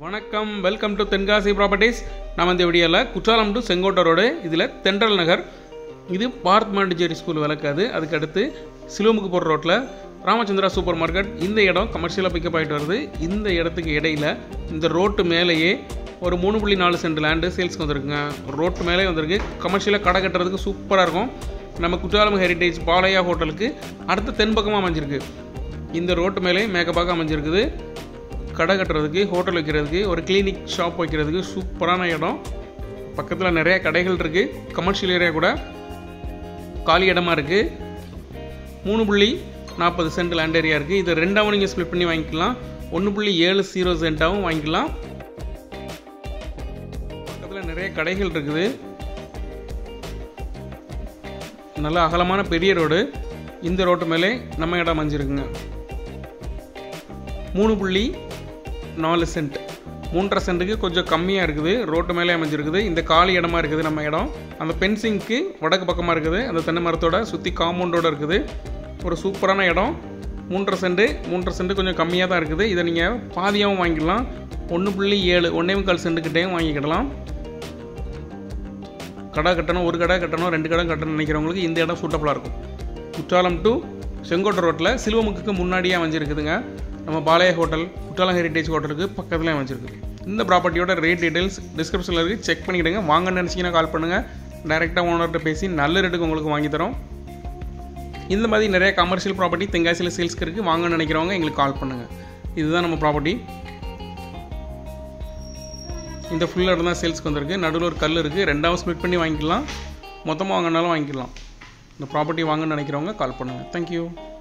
வணக்கம், welcome to Tenkasi properties. நம்ம இந்த வீடியோவில் குற்றாலம் டு செங்கோட்டை ரோடு, இதில் தென்றல் நகர், இது பார்த் மாண்டிச்சேரி ஸ்கூல் விளக்காது. அதுக்கடுத்து சிலுவமுக்கு போகிற ரோட்டில் ராமச்சந்திரா சூப்பர் மார்க்கெட். இந்த இடம் கமர்ஷியலாக பிக்கப் ஆகிட்டு வருது. இந்த இடத்துக்கு இடையில் இந்த ரோட்டு மேலேயே ஒரு 3.4 சென்ட் லேண்டு சேல்ஸ்க்கு வந்துருக்குங்க. ரோட்டு மேலே வந்திருக்கு. கமர்ஷியலாக கடை கட்டுறதுக்கு சூப்பராக இருக்கும். நம்ம குற்றாலம் ஹெரிட்டேஜ் பாலையா ஹோட்டலுக்கு அடுத்த தென்பக்கமாக அமைஞ்சிருக்கு. இந்த ரோட்டு மேலே மேக்கப்பாக அமைஞ்சிருக்குது. கடை கட்டுறதுக்கு, ஹோட்டல் வைக்கிறதுக்கு, ஒரு கிளினிக் ஷாப் வைக்கிறதுக்கு சூப்பரான இடம். பக்கத்தில் நிறையா கடைகள் இருக்குது. கமர்ஷியல் ஏரியா கூட காலி இடமா இருக்குது. 3.40 சென்ட் லேண்ட் ஏரியா இருக்குது. இது ரெண்டாவும் நீங்கள் ஸ்ப்ளிட் பண்ணி வாங்கிக்கலாம். 1.70 சென்ட்டாகவும் வாங்கிக்கலாம். பக்கத்தில் நிறைய கடைகள் இருக்குது. நல்ல அகலமான பெரிய ரோடு. இந்த ரோட்டு மேலே நம்ம இடம் அமைஞ்சிருக்குங்க. 3.4 சென்ட், 3.5 சென்ட்டுக்கு கொஞ்சம் கம்மியாக இருக்குது. ரோட்டு மேலே அமைஞ்சிருக்குது. இந்த காலி இடமா இருக்குது நம்ம இடம். அந்த பென்சிங்க்கு வடக்கு பக்கமாக இருக்குது. அந்த தென்னை மரத்தோட சுற்றி காம்பவுண்டோடு இருக்குது. ஒரு சூப்பரான இடம். 3.5 சென்ட் கொஞ்சம் கம்மியாக தான் இருக்குது. இதை நீங்கள் பாதியாகவும் வாங்கிக்கலாம். 1.7 1.25 சென்ட்டுக்கிட்டேயும் வாங்கிக்கிடலாம். கடை கட்டணும், ஒரு கடை கட்டணும், 2 கடை கட்டணும்னு நினைக்கிறவங்களுக்கு இந்த இடம் சூட்டபுளாக இருக்கும். குற்றாலம் டு செங்கோட்டை ரோட்டில் சிலுவமுக்கு முன்னாடியே அமைஞ்சிருக்குதுங்க. நம்ம பாலையா ஹோட்டல், குற்றாலம் ஹெரிட்டேஜ் ஹோட்டலுக்கு பக்கத்தில் அமைஞ்சிருக்கு. இந்த ப்ராப்பர்ட்டியோட ரேட் டீட்டெயில்ஸ் டிஸ்கிரிப்ஷனில் இருக்குது. செக் பண்ணிக்கிடுங்க. வாங்கன்னு நினச்சிங்கன்னா கால் பண்ணுங்கள். டைரெக்டாக ஓனர்கிட்ட பேசி நல்ல ரேட்டுக்கு உங்களுக்கு வாங்கி தரோம். இந்த மாதிரி நிறைய கமர்ஷியல் ப்ராப்பர்ட்டி தென்காசியில் சேல்ஸ்க்கு இருக்குது. வாங்கன்னு நினைக்கிறவங்க எங்களுக்கு கால் பண்ணுங்கள். இதுதான் நம்ம ப்ராப்பர்ட்டி. இந்த ஃபுல் இடம் தான் சேல்ஸ்க்கு வந்திருக்கு. நடுவில் ஒரு கல் இருக்குது. ரெண்டாவது ஸ்ப்ளிட் பண்ணி வாங்கிக்கலாம். மொத்தமாக வாங்கினாலும் வாங்கிக்கலாம். இந்த ப்ராப்பர்ட்டி வாங்கன்னு நினைக்கிறவங்க கால் பண்ணுங்கள். தேங்க்யூ.